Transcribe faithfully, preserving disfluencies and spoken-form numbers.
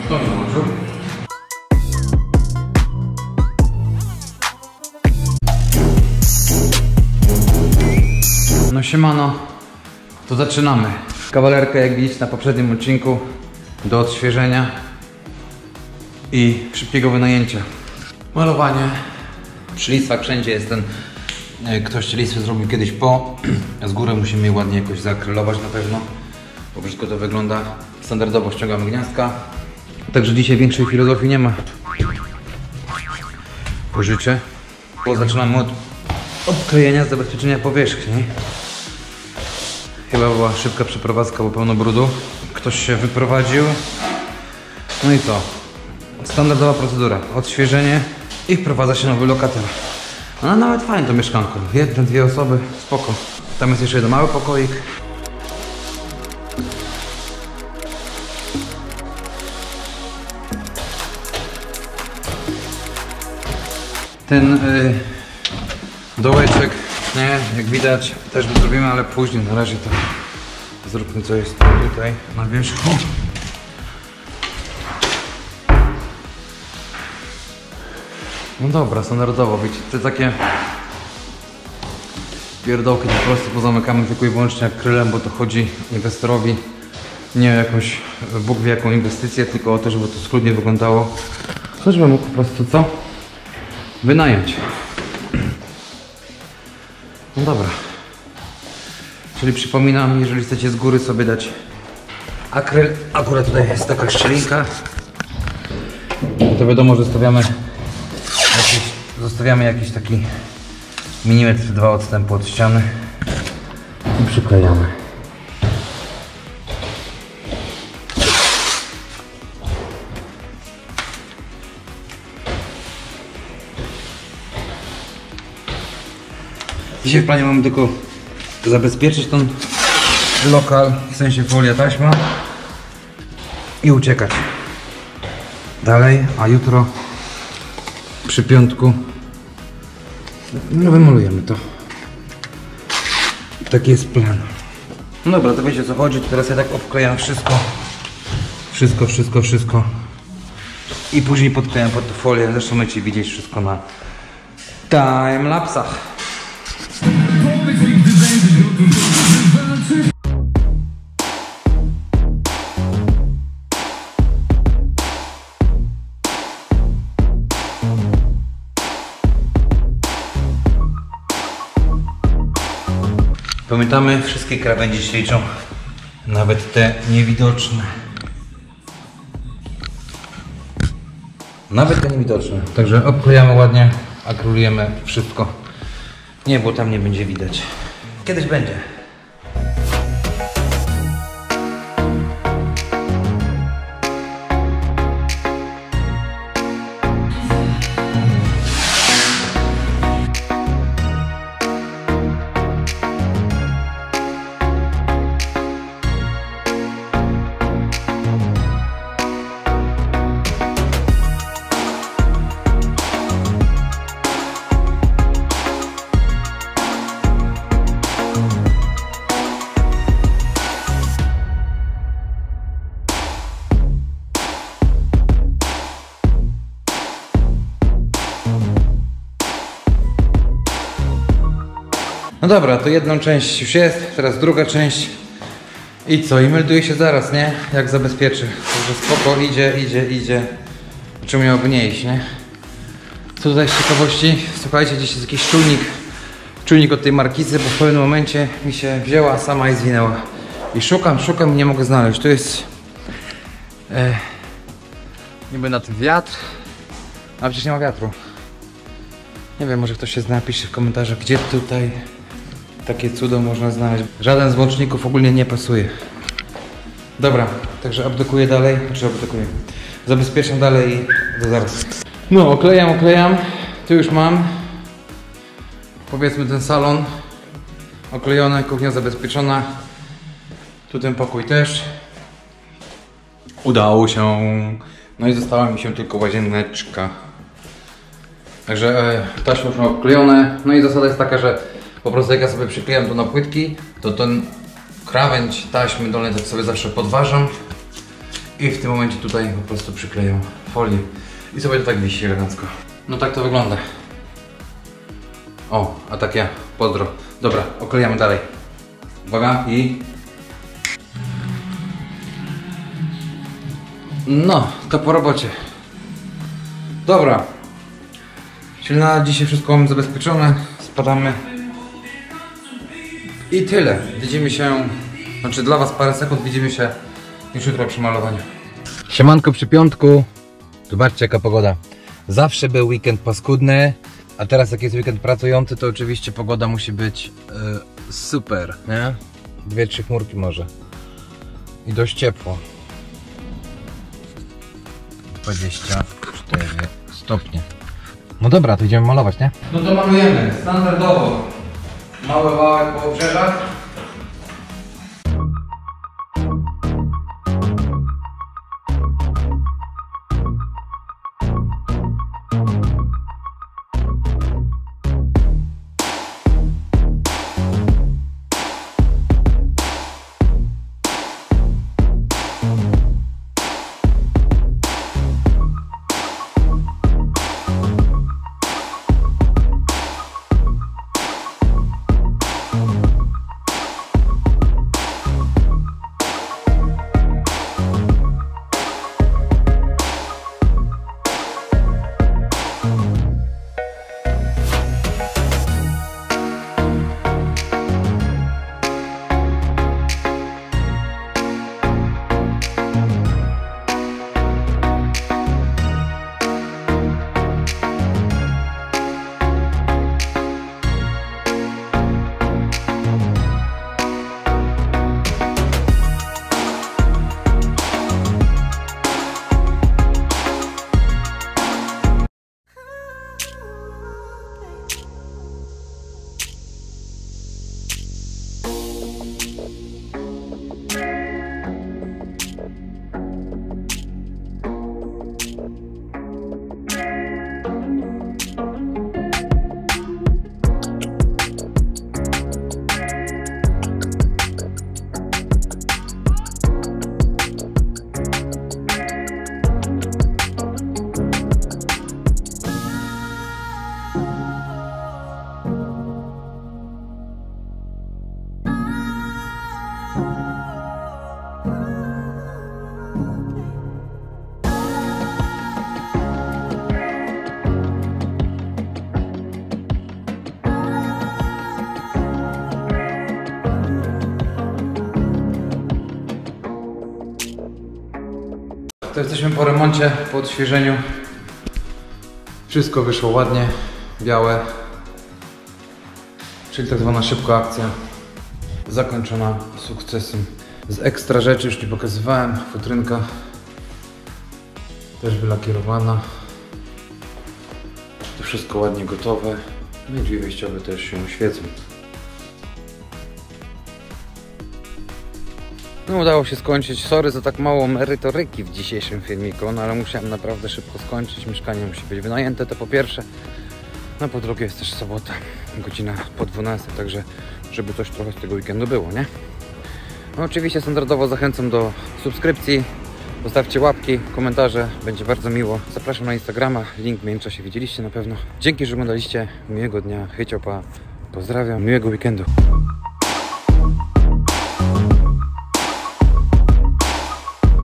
To nie może. No siemano, to zaczynamy. Kawalerkę, jak widzicie na poprzednim odcinku, do odświeżenia i szybkiego wynajęcia. Malowanie. Przy listwach wszędzie jest ten, ktoś listwy zrobił kiedyś po. Z góry musimy je ładnie jakoś zaakrylować na pewno, bo wszystko to wygląda standardowo. Ściągamy gniazdka. Także dzisiaj większej filozofii nie ma. Pożyczę. Bo zaczynamy od odklejenia, zabezpieczenia powierzchni. Chyba była szybka przeprowadzka, bo pełno brudu. Ktoś się wyprowadził. No i co? Standardowa procedura. Odświeżenie i wprowadza się nowy lokator. No nawet fajne to mieszkanko. Jedne, dwie osoby, spoko. Tam jest jeszcze jeden mały pokoik. Ten yy, dołeczek, nie, jak widać, też go zrobimy, ale później. Na razie to zróbmy, co jest tutaj na wierzchu. No dobra, standardowo, wiecie, te takie pierdołki po prostu pozamykamy tylko i wyłącznie akrylem, bo to chodzi inwestorowi nie o jakąś, Bóg wie jaką inwestycję, tylko o to, żeby to schludnie wyglądało. To żeby mógł po prostu co? Wynająć. No dobra. Czyli przypominam, jeżeli chcecie z góry sobie dać akryl, akurat tutaj jest taka szczelinka, to wiadomo, że zostawiamy jakiś, zostawiamy jakiś taki milimetr, dwa odstępu od ściany i przyklejamy. Dzisiaj w planie mamy tylko zabezpieczyć ten lokal, w sensie folia, taśma i uciekać dalej, a jutro przy piątku no wymalujemy to. Taki jest plan. No dobra, to wiecie o co chodzi, teraz ja tak obklejam wszystko, wszystko, wszystko, wszystko i później podklejam pod tą folię, zresztą możecie widzieć wszystko na timelapsach. Pamiętamy, wszystkie krawędzie się liczą, nawet te niewidoczne. Nawet te niewidoczne. Także obklejamy ładnie, akrylujemy wszystko. Nie, bo tam nie będzie widać. Kiedyś będzie. No dobra, to jedną część już jest, teraz druga część. I co? I melduje się zaraz, nie? Jak zabezpieczy. Także spoko, idzie, idzie, idzie. Czemu miałoby nie iść, nie? Co tutaj z ciekawości? Słuchajcie, gdzieś jest jakiś czujnik. Czujnik od tej markizy, bo w pewnym momencie mi się wzięła sama i zwinęła. I szukam, szukam i nie mogę znaleźć. To jest... E, niby na tym wiatr. A przecież nie ma wiatru. Nie wiem, może ktoś się zna, pisze w komentarzach, gdzie tutaj takie cudo można znaleźć. Żaden z łączników ogólnie nie pasuje. Dobra, także abdykuję dalej, czy abdykuję? Zabezpieczam dalej i do zaraz. No, oklejam, oklejam. Tu już mam, powiedzmy, ten salon oklejony, kuchnia zabezpieczona. Tu ten pokój też. Udało się. No i została mi się tylko łazieneczka. Także e, taśmy już mam obklejone. No i zasada jest taka, że po prostu jak ja sobie przyklejam to na płytki, to ten krawędź taśmy dolnej tak sobie zawsze podważam I w tym momencie tutaj po prostu przykleję folię i sobie to tak wisi elegancko. No tak to wygląda. O, a tak ja, pozdro. Dobra, oklejamy dalej. Uwaga i... No, to po robocie. Dobra. Czyli na dzisiaj wszystko mam zabezpieczone. Spadamy. I tyle. Widzimy się, znaczy dla was parę sekund, widzimy się już jutro przy malowaniu. Siemanko przy piątku. Zobaczcie jaka pogoda. Zawsze był weekend paskudny, a teraz jak jest weekend pracujący, to oczywiście pogoda musi być yy, super, nie? Dwie, trzy chmurki może. I dość ciepło. dwadzieścia cztery stopnie. No dobra, to idziemy malować, nie? No to malujemy, standardowo. Mały wałek po obrzeżach. To jesteśmy po remoncie, po odświeżeniu. Wszystko wyszło ładnie, białe. Czyli tak zwana szybka akcja. Zakończona sukcesem. Z ekstra rzeczy już nie pokazywałem. Futrynka też wylakierowana. To wszystko ładnie gotowe. No i drzwi wejściowe też się świecą. No udało się skończyć. Sorry za tak mało merytoryki w dzisiejszym filmiku, no ale musiałem naprawdę szybko skończyć. Mieszkanie musi być wynajęte, to po pierwsze. No po drugie jest też sobota, godzina po dwunastej, także żeby coś trochę z tego weekendu było, nie? No oczywiście standardowo zachęcam do subskrypcji. Zostawcie łapki, komentarze, będzie bardzo miło. Zapraszam na Instagrama, link w międzyczasie widzieliście na pewno. Dzięki, że oglądaliście. Miłego dnia, hej, ciopa, pozdrawiam, miłego weekendu.